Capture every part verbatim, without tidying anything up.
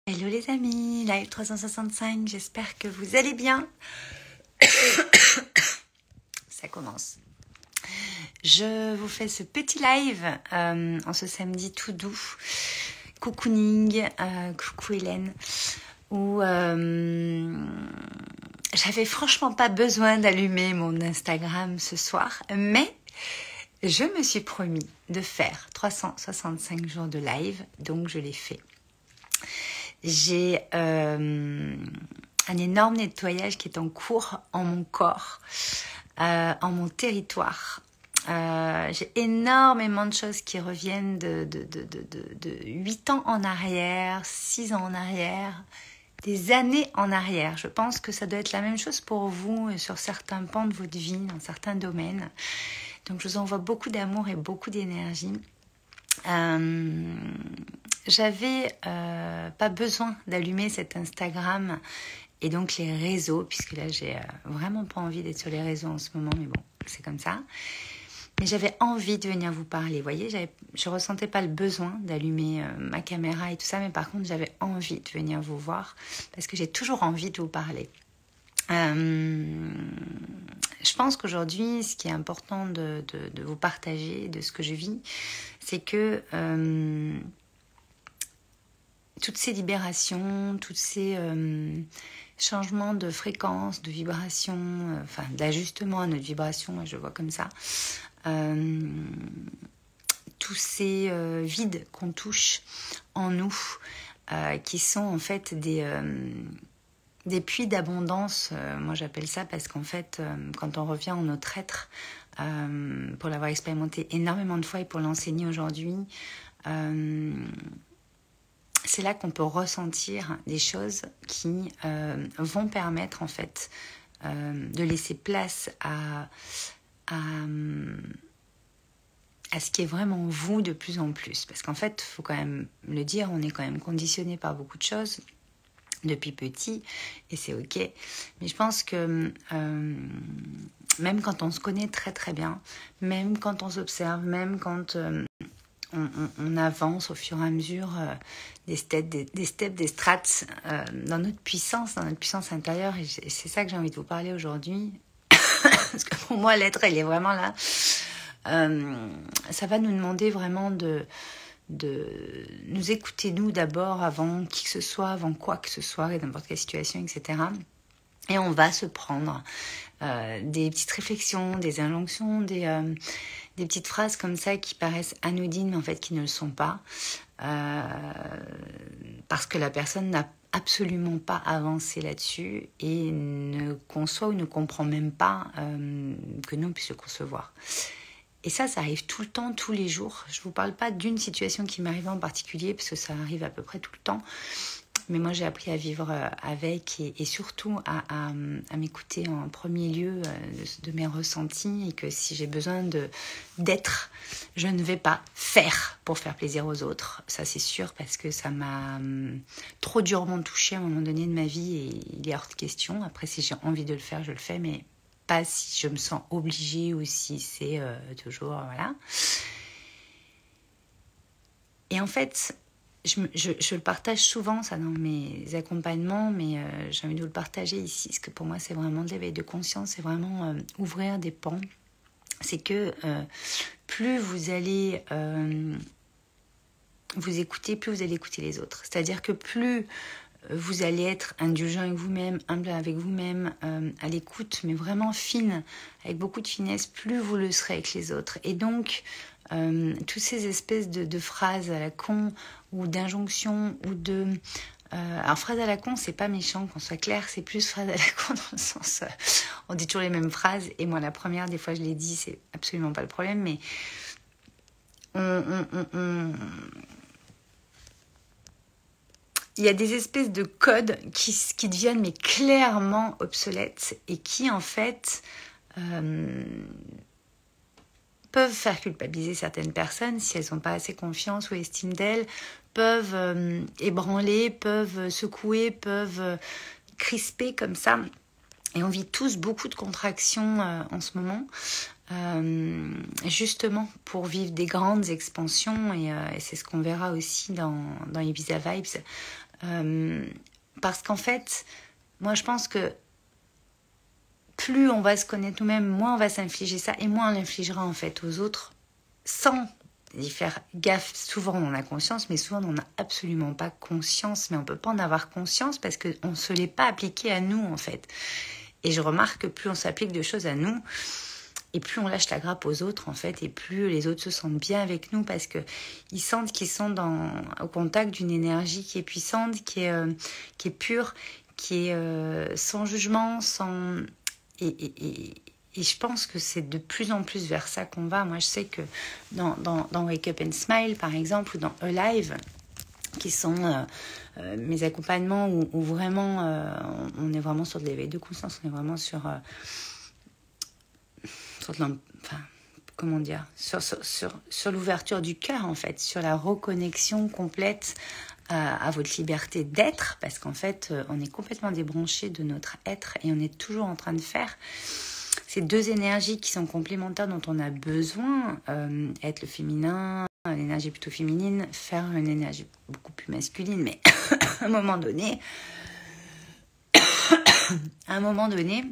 Hello les amis, live trois cent soixante-cinq, j'espère que vous allez bien. Ça commence. Je vous fais ce petit live euh, en ce samedi tout doux. Cocooning, euh, coucou Hélène, où euh, j'avais franchement pas besoin d'allumer mon Instagram ce soir, mais je me suis promis de faire trois cent soixante-cinq jours de live, donc je l'ai fait. J'ai euh, un énorme nettoyage qui est en cours en mon corps, euh, en mon territoire. Euh, j'ai énormément de choses qui reviennent de, de, de, de, de, de huit ans en arrière, six ans en arrière, des années en arrière. Je pense que ça doit être la même chose pour vous sur certains pans de votre vie, dans certains domaines. Donc je vous envoie beaucoup d'amour et beaucoup d'énergie. Euh, j'avais euh, pas besoin d'allumer cet Instagram et donc les réseaux, puisque là j'ai euh, vraiment pas envie d'être sur les réseaux en ce moment, mais bon, c'est comme ça. Mais j'avais envie de venir vous parler, vous voyez, j'avais, je ressentais pas le besoin d'allumer euh, ma caméra et tout ça, mais par contre j'avais envie de venir vous voir, parce que j'ai toujours envie de vous parler. Euh, je pense qu'aujourd'hui, ce qui est important de, de, de vous partager, de ce que je vis, c'est que euh, toutes ces libérations, tous ces euh, changements de fréquence, de vibration, euh, enfin d'ajustement à notre vibration, je vois comme ça, euh, tous ces euh, vides qu'on touche en nous, euh, qui sont en fait des... Euh, Des puits d'abondance, euh, moi j'appelle ça parce qu'en fait, euh, quand on revient en notre être, euh, pour l'avoir expérimenté énormément de fois et pour l'enseigner aujourd'hui, euh, c'est là qu'on peut ressentir des choses qui euh, vont permettre en fait euh, de laisser place à, à, à ce qui est vraiment vous de plus en plus. Parce qu'en fait, il faut quand même le dire, on est quand même conditionné par beaucoup de choses depuis petit, et c'est ok. Mais je pense que euh, même quand on se connaît très très bien, même quand on s'observe, même quand euh, on, on, on avance au fur et à mesure euh, des steps, des, des, steps, des strates euh, dans notre puissance, dans notre puissance intérieure, et c'est ça que j'ai envie de vous parler aujourd'hui, parce que pour moi l'être, elle est vraiment là. Euh, ça va nous demander vraiment de de nous écouter nous d'abord avant qui que ce soit, avant quoi que ce soit, et n'importe quelle situation, et cetera. Et on va se prendre euh, des petites réflexions, des injonctions, des, euh, des petites phrases comme ça qui paraissent anodines, mais en fait qui ne le sont pas, euh, parce que la personne n'a absolument pas avancé là-dessus et ne conçoit ou ne comprend même pas euh, que nous on puisse le concevoir. Et ça, ça arrive tout le temps, tous les jours. Je ne vous parle pas d'une situation qui m'arrive en particulier, parce que ça arrive à peu près tout le temps. Mais moi, j'ai appris à vivre avec et, et surtout à, à, à m'écouter en premier lieu de, de mes ressentis. Et que si j'ai besoin de, d'être, je ne vais pas faire pour faire plaisir aux autres. Ça, c'est sûr, parce que ça m'a hum, trop durement touchée à un moment donné de ma vie. Et il est hors de question. Après, si j'ai envie de le faire, je le fais, mais pas si je me sens obligée ou si c'est euh, toujours, voilà. Et en fait, je, je, je le partage souvent, ça, dans mes accompagnements, mais euh, j'ai envie de vous le partager ici, parce que pour moi, c'est vraiment de l'éveil de conscience, c'est vraiment euh, ouvrir des pans. C'est que euh, plus vous allez euh, vous écouter, plus vous allez écouter les autres. C'est-à-dire que plus vous allez être indulgent avec vous-même, humble avec vous-même, euh, à l'écoute, mais vraiment fine, avec beaucoup de finesse, plus vous le serez avec les autres. Et donc, euh, toutes ces espèces de, de phrases à la con, ou d'injonctions, ou de... Euh, alors, phrases à la con, c'est pas méchant, qu'on soit clair, c'est plus phrases à la con dans le sens... Euh, on dit toujours les mêmes phrases, et moi, la première, des fois, je l'ai dit, c'est absolument pas le problème, mais... on, on, on, on il y a des espèces de codes qui, qui deviennent mais clairement obsolètes et qui en fait euh, peuvent faire culpabiliser certaines personnes si elles n'ont pas assez confiance ou estime d'elles, peuvent euh, ébranler, peuvent secouer, peuvent euh, crisper comme ça. Et on vit tous beaucoup de contractions euh, en ce moment. Euh, justement pour vivre des grandes expansions et, euh, et c'est ce qu'on verra aussi dans, dans Ibiza Vibes. Euh, parce qu'en fait, moi je pense que plus on va se connaître nous-mêmes, moins on va s'infliger ça, et moins on l'infligera en fait aux autres, sans y faire gaffe. Souvent on en a conscience, mais souvent on n'en a absolument pas conscience, mais on ne peut pas en avoir conscience parce qu'on ne se l'est pas appliqué à nous en fait. Et je remarque que plus on s'applique de choses à nous, et plus on lâche la grappe aux autres en fait, et plus les autres se sentent bien avec nous, parce qu'ils sentent qu'ils sont dans, au contact d'une énergie qui est puissante, qui est, euh, qui est pure, qui est euh, sans jugement, sans... Et, et, et, et je pense que c'est de plus en plus vers ça qu'on va. Moi je sais que dans, dans, dans Wake Up and Smile par exemple, ou dans Alive, qui sont euh, euh, mes accompagnements où, où vraiment euh, on est vraiment sur de l'éveil de conscience, on est vraiment sur... Euh, sur de enfin, comment dire, sur, sur, sur, sur l'ouverture du cœur en fait, sur la reconnexion complète à, à votre liberté d'être, parce qu'en fait on est complètement débranché de notre être et on est toujours en train de faire ces deux énergies qui sont complémentaires dont on a besoin, euh, être le féminin, l'énergie plutôt féminine, faire une énergie beaucoup plus masculine, mais à un moment donné à un moment donné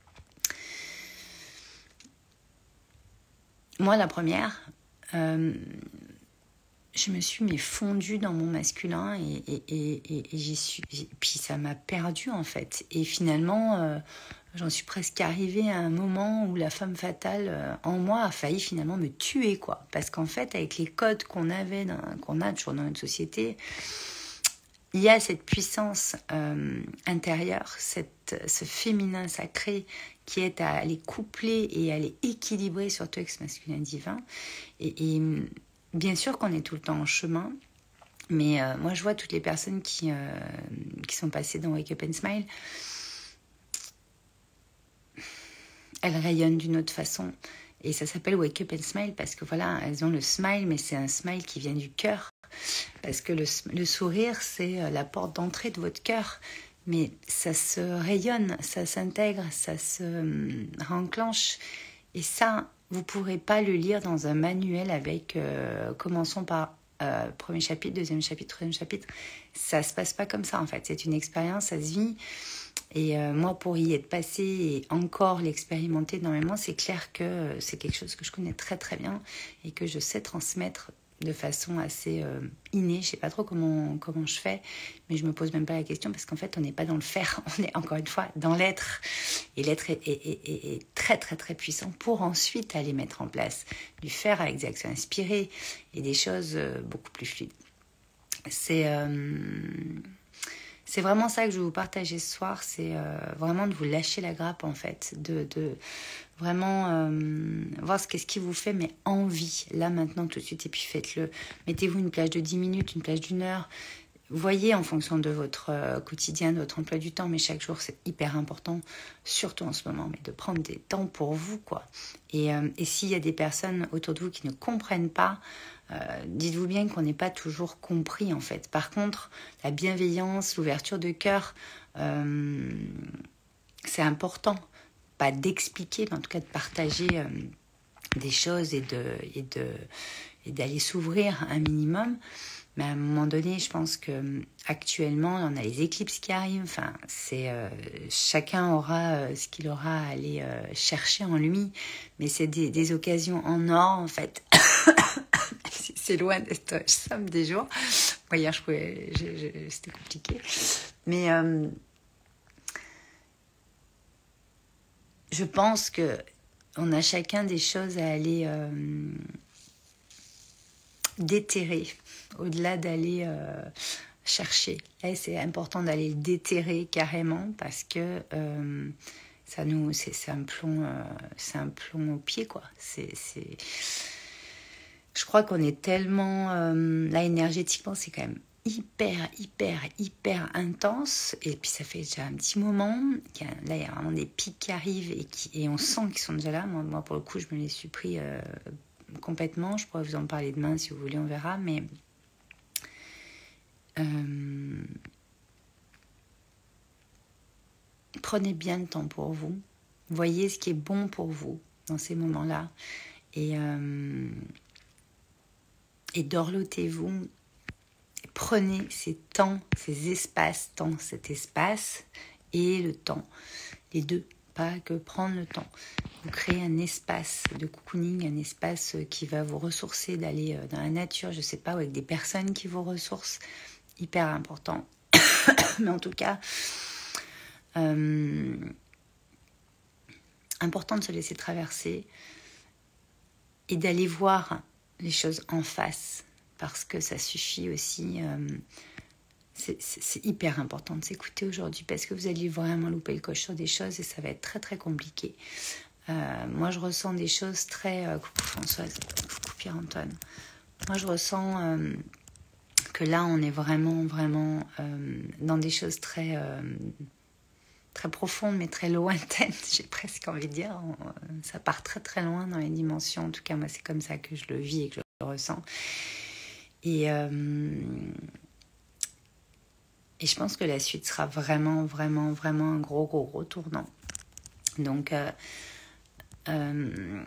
moi, la première, euh, je me suis mais fondue dans mon masculin et, et, et, et, et j'y suis, et puis ça m'a perdue en fait. Et finalement, euh, j'en suis presque arrivée à un moment où la femme fatale euh, en moi a failli finalement me tuer, quoi. Parce qu'en fait, avec les codes qu'on avait, dans, qu'on a toujours dans notre société, il y a cette puissance euh, intérieure, cette, ce féminin sacré qui est à aller coupler et à aller équilibrer surtout avec ce masculin divin. Et, et bien sûr qu'on est tout le temps en chemin, mais euh, moi je vois toutes les personnes qui, euh, qui sont passées dans Wake Up and Smile, elles rayonnent d'une autre façon. Et ça s'appelle Wake Up and Smile parce que voilà, elles ont le smile, mais c'est un smile qui vient du cœur. Parce que le, le sourire, c'est la porte d'entrée de votre cœur. Mais ça se rayonne, ça s'intègre, ça se euh, renclenche. Et ça, vous ne pourrez pas le lire dans un manuel avec... Euh, commençons par euh, premier chapitre, deuxième chapitre, troisième chapitre. Ça ne se passe pas comme ça, en fait. C'est une expérience, ça se vit. Et euh, moi, pour y être passée et encore l'expérimenter énormément, c'est clair que euh, c'est quelque chose que je connais très très bien et que je sais transmettre de façon assez euh, innée. Je sais pas trop comment, comment je fais, mais je me pose même pas la question parce qu'en fait, on n'est pas dans le faire, on est encore une fois dans l'être. Et l'être est, est, est, est, est très, très, très puissant pour ensuite aller mettre en place du faire avec des actions inspirées et des choses euh, beaucoup plus fluides. C'est... Euh, C'est vraiment ça que je vais vous partager ce soir, c'est euh, vraiment de vous lâcher la grappe en fait, de, de vraiment euh, voir ce qu'est-ce qui vous fait mais envie, là maintenant tout de suite, et puis faites-le. Mettez-vous une plage de dix minutes, une plage d'une heure, voyez en fonction de votre euh, quotidien, de votre emploi du temps, mais chaque jour c'est hyper important, surtout en ce moment, mais de prendre des temps pour vous quoi. Et, euh, et s'il y a des personnes autour de vous qui ne comprennent pas, Euh, dites-vous bien qu'on n'est pas toujours compris en fait. Par contre, la bienveillance, l'ouverture de cœur, euh, c'est important. Pas d'expliquer, mais en tout cas de partager euh, des choses et, de, et, de, et d'aller s'ouvrir un minimum. Mais à un moment donné, je pense que actuellement, on a les éclipses qui arrivent. Enfin, c'est euh, chacun aura euh, ce qu'il aura à aller euh, chercher en lui. Mais c'est des, des occasions en or en fait. C'est loin d'être somme des jours. Bon, hier, je pouvais, je, je, c'était compliqué. Mais euh, je pense que on a chacun des choses à aller euh, déterrer, au-delà d'aller euh, chercher. Là, c'est important d'aller le déterrer carrément parce que euh, ça nous, c'est, c'est un plomb, euh, c'est un plomb au pied, quoi. C'est, c'est... Je crois qu'on est tellement... Euh, là, énergétiquement, c'est quand même hyper, hyper, hyper intense. Et puis, ça fait déjà un petit moment. Qu'il y a, là, il y a vraiment des pics qui arrivent et, qui, et on sent qu'ils sont déjà là. Moi, moi, pour le coup, je me les suis pris euh, complètement. Je pourrais vous en parler demain si vous voulez, on verra. Mais... Euh, prenez bien le temps pour vous. Voyez ce qui est bon pour vous dans ces moments-là. Et... Euh, Et dorlotez-vous, prenez ces temps, ces espaces, temps, cet espace et le temps, les deux, pas que prendre le temps. Vous créez un espace de cocooning, un espace qui va vous ressourcer, d'aller dans la nature, je sais pas, ou avec des personnes qui vous ressourcent, hyper important. Mais en tout cas, euh, important de se laisser traverser et d'aller voir les choses en face, parce que ça suffit aussi. Euh, c'est, c'est, c'est hyper important de s'écouter aujourd'hui, parce que vous allez vraiment louper le coche sur des choses et ça va être très très compliqué. Euh, moi, je ressens des choses très... Euh, coucou Françoise, coucou Pierre-Antoine. Moi, je ressens euh, que là, on est vraiment, vraiment euh, dans des choses très... Euh, très profonde, mais très lointaine, j'ai presque envie de dire. Ça part très très loin dans les dimensions. En tout cas, moi, c'est comme ça que je le vis et que je le ressens. Et, euh, et je pense que la suite sera vraiment, vraiment, vraiment un gros, gros, gros tournant. Donc, euh, euh,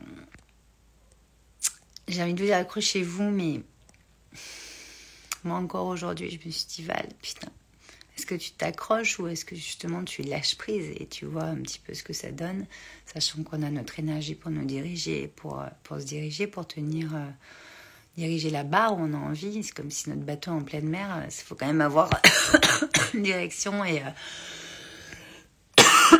j'ai envie de vous dire, accrochez-vous, mais moi, encore aujourd'hui, je me suis dit, Val, putain, est-ce que tu t'accroches ou est-ce que justement tu lâches prise et tu vois un petit peu ce que ça donne, sachant qu'on a notre énergie pour nous diriger, pour, pour se diriger, pour tenir, euh, diriger la barre où on a envie. C'est comme si notre bateau en pleine mer, il faut quand même avoir une direction et, euh,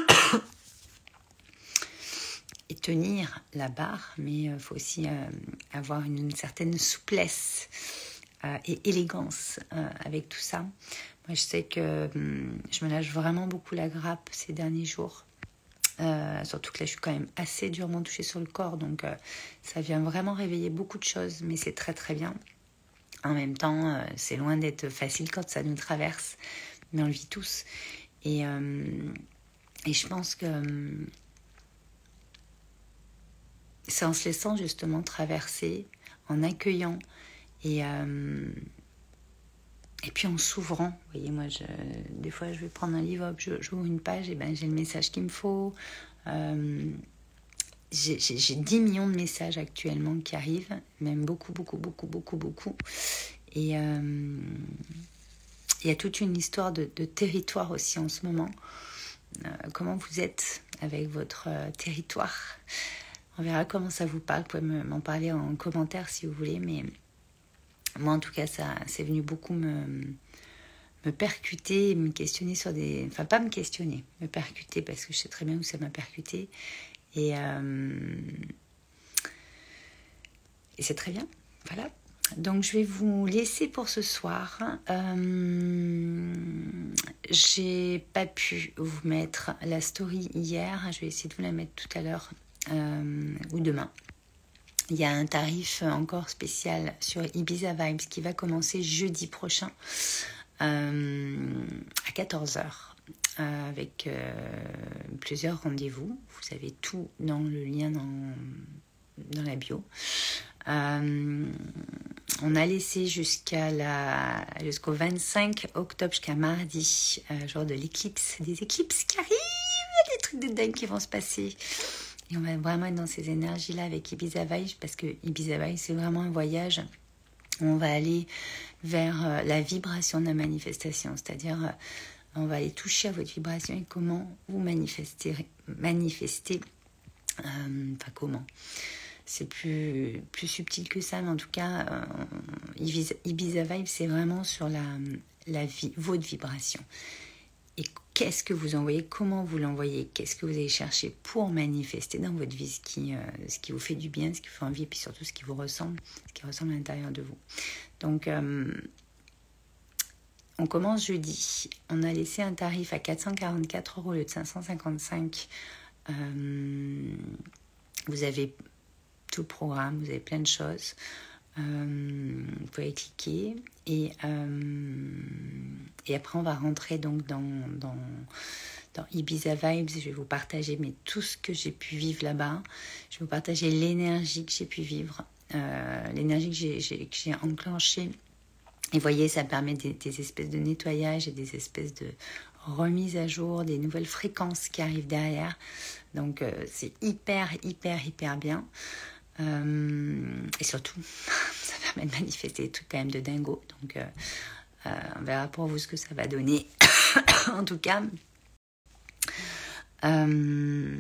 et tenir la barre, mais il euh, faut aussi euh, avoir une, une certaine souplesse euh, et élégance euh, avec tout ça. Moi, je sais que hum, je me lâche vraiment beaucoup la grappe ces derniers jours. Euh, surtout que là, je suis quand même assez durement touchée sur le corps. Donc, euh, ça vient vraiment réveiller beaucoup de choses. Mais c'est très, très bien. En même temps, euh, c'est loin d'être facile quand ça nous traverse. Mais on le vit tous. Et, euh, et je pense que hum, c'est en se laissant justement traverser, en accueillant et... Euh, Et puis en s'ouvrant, vous voyez, moi, je, des fois, je vais prendre un livre, hop, je, j'ouvre une page, et ben j'ai le message qu'il me faut. Euh, j'ai, j'ai, j'ai dix millions de messages actuellement qui arrivent, même beaucoup, beaucoup, beaucoup, beaucoup, beaucoup. Et euh, il y a toute une histoire de, de territoire aussi en ce moment. Euh, comment vous êtes avec votre euh, territoire? On verra comment ça vous parle. Vous pouvez me, m'en parler en commentaire si vous voulez, mais... Moi, en tout cas, ça, c'est venu beaucoup me, me percuter, me questionner sur des... Enfin, pas me questionner, me percuter, parce que je sais très bien où ça m'a percuté. Et, euh, et c'est très bien, voilà. Donc, je vais vous laisser pour ce soir. Euh, j'ai pas pu vous mettre la story hier. Je vais essayer de vous la mettre tout à l'heure euh, ou demain. Il y a un tarif encore spécial sur Ibiza Vibes qui va commencer jeudi prochain euh, à quatorze heures euh, avec euh, plusieurs rendez-vous. Vous avez tout dans le lien dans, dans la bio. Euh, on a laissé jusqu'à la, jusqu'au vingt-cinq octobre, jusqu'à mardi, euh, jour de l'éclipse. Des éclipses qui arrivent, il y a des trucs de dingue qui vont se passer. Et on va vraiment être dans ces énergies-là avec Ibiza Vibes, parce que Ibiza Vibes, c'est vraiment un voyage où on va aller vers la vibration de la manifestation. C'est-à-dire, on va aller toucher à votre vibration et comment vous manifestez. manifester. Euh, enfin, comment c'est plus, plus subtil que ça, mais en tout cas, euh, Ibiza, Ibiza Vibes, c'est vraiment sur la, la vie, votre vibration. Et qu'est-ce que vous envoyez, comment vous l'envoyez, qu'est-ce que vous allez chercher pour manifester dans votre vie ce qui, euh, ce qui vous fait du bien, ce qui vous fait envie, et puis surtout ce qui vous ressemble, ce qui ressemble à l'intérieur de vous. Donc, euh, on commence jeudi. On a laissé un tarif à quatre cent quarante-quatre euros au lieu de cinq cent cinquante-cinq. Euh, vous avez tout le programme, vous avez plein de choses. Euh, vous pouvez cliquer et, euh, et après on va rentrer donc dans, dans, dans Ibiza Vibes. Je vais vous partager mais tout ce que j'ai pu vivre là-bas. Je vais vous partager l'énergie que j'ai pu vivre, euh, l'énergie que j'ai, j'ai, que j'ai enclenchée. Et vous voyez, ça permet des, des espèces de nettoyage et des espèces de remise à jour, des nouvelles fréquences qui arrivent derrière. Donc euh, c'est hyper, hyper, hyper bien. Euh, et surtout, ça permet de manifester des trucs quand même de dingo. Donc, euh, Euh, on verra pour vous ce que ça va donner. En tout cas, euh,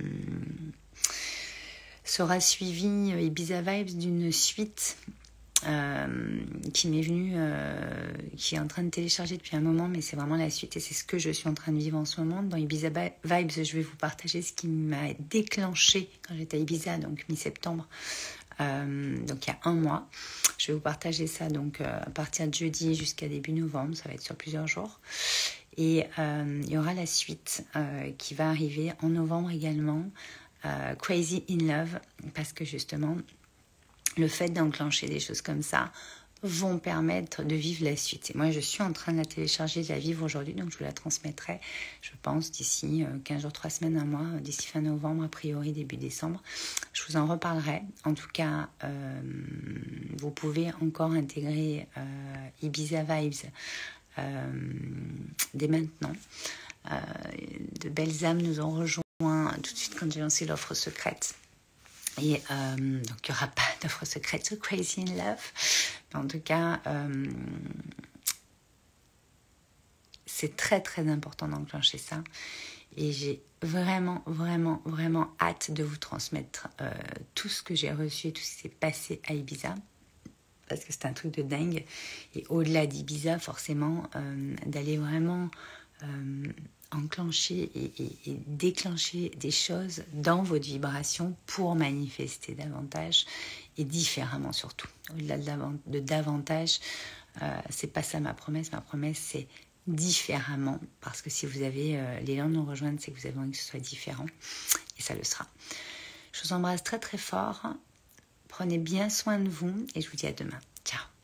sera suivi Ibiza Vibes d'une suite euh, qui m'est venue, euh, qui est en train de télécharger depuis un moment, mais c'est vraiment la suite et c'est ce que je suis en train de vivre en ce moment. Dans Ibiza Vibes, je vais vous partager ce qui m'a déclenché quand j'étais à Ibiza, donc mi-septembre, euh, donc il y a un mois. Je vais vous partager ça donc euh, à partir de jeudi jusqu'à début novembre, ça va être sur plusieurs jours. Et euh, il y aura la suite euh, qui va arriver en novembre également, euh, Crazy in Love, parce que justement, le fait d'enclencher des choses comme ça vont permettre de vivre la suite. Et moi, je suis en train de la télécharger, de la vivre aujourd'hui, donc je vous la transmettrai, je pense, d'ici quinze jours, trois semaines, un mois, d'ici fin novembre, a priori début décembre. Je vous en reparlerai. En tout cas, euh, vous pouvez encore intégrer euh, Ibiza Vibes euh, dès maintenant. Euh, de belles âmes nous ont rejoints tout de suite quand j'ai lancé l'offre secrète. Et euh, donc, il n'y aura pas d'offre secrète sur Crazy in Love. Mais en tout cas, euh, c'est très, très important d'enclencher ça. Et j'ai vraiment, vraiment, vraiment hâte de vous transmettre euh, tout ce que j'ai reçu et tout ce qui s'est passé à Ibiza. Parce que c'est un truc de dingue. Et au-delà d'Ibiza, forcément, euh, d'aller vraiment... Euh, enclencher et, et, et déclencher des choses dans votre vibration pour manifester davantage et différemment surtout. Au-delà de, de davantage, euh, c'est pas ça ma promesse. Ma promesse, c'est différemment, parce que si vous avez euh, l'élan de nous rejoindre, c'est que vous avez envie que ce soit différent et ça le sera. Je vous embrasse très très fort. Prenez bien soin de vous et je vous dis à demain. Ciao.